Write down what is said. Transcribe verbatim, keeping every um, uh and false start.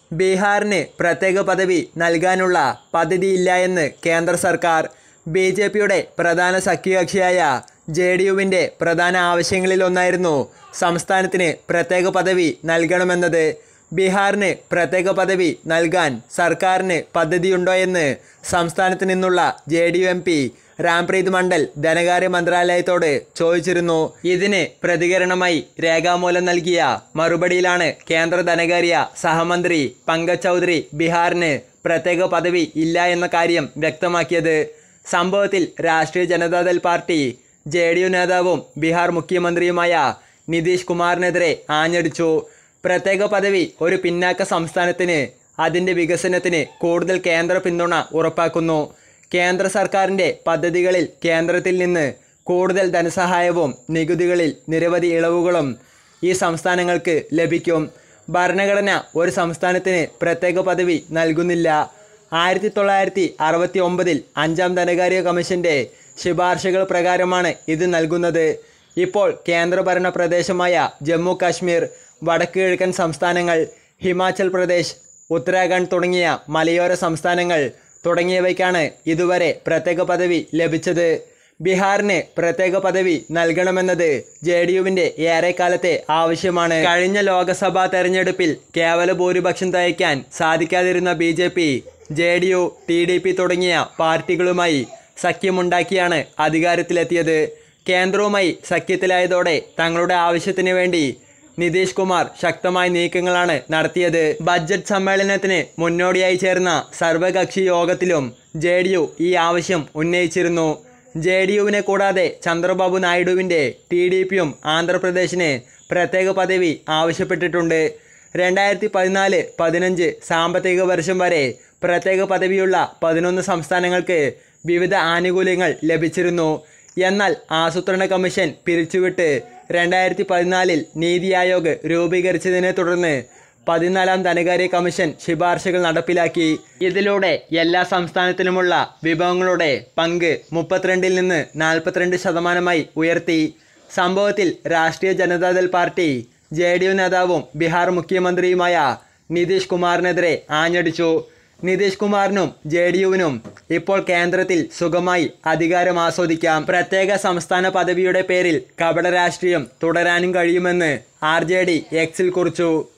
ബീഹാറിന് പ്രത്യേക പദവി നൽകാനുള്ള പദ്ധതിയില്ല എന്ന് കേന്ദ്ര സർക്കാർ. ബി ജെ പിയുടെ പ്രധാന സഖ്യകക്ഷിയായ ജെ ഡി യുവിൻ്റെ പ്രധാന ആവശ്യങ്ങളിലൊന്നായിരുന്നു സംസ്ഥാനത്തിന് പ്രത്യേക പദവി നൽകണമെന്നത്. ബീഹാറിന് പ്രത്യേക പദവി നൽകാൻ സർക്കാരിന് പദ്ധതിയുണ്ടോ എന്ന് സംസ്ഥാനത്ത് നിന്നുള്ള J D U M P Rampreet Mandal ധനകാര്യ മന്ത്രാലയത്തോട് ചോദിച്ചിരുന്നു. ഇതിന് പ്രതികരണമായി രേഖാമൂലം നൽകിയ മറുപടിയിലാണ് കേന്ദ്ര ധനകാര്യ സഹമന്ത്രി പങ്കജ് ചൗധരി ബീഹാറിന് പ്രത്യേക പദവി ഇല്ല എന്ന കാര്യം വ്യക്തമാക്കിയത്. സംഭവത്തിൽ Rashtriya Janata Dal party J D U നേതാവും ബീഹാർ മുഖ്യമന്ത്രിയുമായ നിതീഷ് കുമാറിനെതിരെ ആഞ്ഞടിച്ചു. പ്രത്യേക പദവി ഒരു പിന്നാക്ക സംസ്ഥാനത്തിന് അതിൻ്റെ വികസനത്തിന് കൂടുതൽ കേന്ദ്ര പിന്തുണ ഉറപ്പാക്കുന്നു. കേന്ദ്ര സർക്കാരിൻ്റെ പദ്ധതികളിൽ കേന്ദ്രത്തിൽ നിന്ന് കൂടുതൽ ധനസഹായവും നികുതികളിൽ നിരവധി ഇളവുകളും ഈ സംസ്ഥാനങ്ങൾക്ക് ലഭിക്കും. ഭരണഘടന ഒരു സംസ്ഥാനത്തിന് പ്രത്യേക പദവി നൽകുന്നില്ല. ആയിരത്തി തൊള്ളായിരത്തി അറുപത്തി ഒമ്പതിൽ അഞ്ചാം ധനകാര്യ കമ്മീഷൻ്റെ ശുപാർശകൾ പ്രകാരമാണ് ഇത് നൽകുന്നത്. ഇപ്പോൾ കേന്ദ്രഭരണ പ്രദേശമായ ജമ്മു കാശ്മീർ, വടക്ക് കിഴക്കൻ സംസ്ഥാനങ്ങൾ, ഹിമാചൽ പ്രദേശ്, ഉത്തരാഖണ്ഡ് തുടങ്ങിയ മലയോര സംസ്ഥാനങ്ങൾ തുടങ്ങിയവയ്ക്കാണ് ഇതുവരെ പ്രത്യേക പദവി ലഭിച്ചത്. ബീഹാറിന് പ്രത്യേക പദവി നൽകണമെന്നത് ജെ ഡി യുവിൻ്റെ ഏറെക്കാലത്തെ ആവശ്യമാണ്. കഴിഞ്ഞ ലോക്സഭാ തെരഞ്ഞെടുപ്പിൽ കേവല ഭൂരിപക്ഷം തയ്ക്കാൻ സാധിക്കാതിരുന്ന B J P, J D U, T D P തുടങ്ങിയ പാർട്ടികളുമായി സഖ്യമുണ്ടാക്കിയാണ് അധികാരത്തിലെത്തിയത്. കേന്ദ്രവുമായി സഖ്യത്തിലായതോടെ തങ്ങളുടെ ആവശ്യത്തിന് വേണ്ടി നിതീഷ് കുമാർ ശക്തമായ നീക്കങ്ങളാണ് നടത്തിയത്. ബഡ്ജറ്റ് സമ്മേളനത്തിന് മുന്നോടിയായി ചേർന്ന സർവകക്ഷി യോഗത്തിലും ജെ ഡി യു ഈ ആവശ്യം ഉന്നയിച്ചിരുന്നു. ജെ ഡി യുവിനെ കൂടാതെ ചന്ദ്രബാബു നായിഡുവിൻ്റെ ടി ഡി പിയും ആന്ധ്രാപ്രദേശിന് പ്രത്യേക പദവി ആവശ്യപ്പെട്ടിട്ടുണ്ട്. രണ്ടായിരത്തി പതിനാല് പതിനഞ്ച് സാമ്പത്തിക വർഷം വരെ പ്രത്യേക പദവിയുള്ള പതിനൊന്ന് സംസ്ഥാനങ്ങൾക്ക് വിവിധ ആനുകൂല്യങ്ങൾ ലഭിച്ചിരുന്നു. എന്നാൽ ആസൂത്രണ കമ്മീഷൻ പിരിച്ചുവിട്ട് രണ്ടായിരത്തി പതിനാലിൽ നീതി ആയോഗ് രൂപീകരിച്ചതിനെ തുടർന്ന് പതിനാലാം ധനകാര്യ കമ്മീഷൻ ശുപാർശകൾ നടപ്പിലാക്കി. ഇതിലൂടെ എല്ലാ സംസ്ഥാനത്തിനുമുള്ള വിഭവങ്ങളുടെ പങ്ക് മുപ്പത്തിരണ്ടിൽ നിന്ന് നാൽപ്പത്തിരണ്ട് ശതമാനമായി ഉയർത്തി. സംഭവത്തിൽ Rashtriya Janata Dal party J D U നേതാവും ബീഹാർ മുഖ്യമന്ത്രിയുമായ നിതീഷ് കുമാറിനെതിരെ ആഞ്ഞടിച്ചു. നിതീഷ് കുമാറിനും ജെ ഡി യുവിനും ഇപ്പോൾ കേന്ദ്രത്തിൽ സുഖമായി അധികാരം ആസ്വദിക്കാം. പ്രത്യേക സംസ്ഥാന പദവിയുടെ പേരിൽ കപട രാഷ്ട്രീയം തുടരാനും കഴിയുമെന്ന് ആർ ജെ ഡി എക്സിൽ കുറിച്ചു.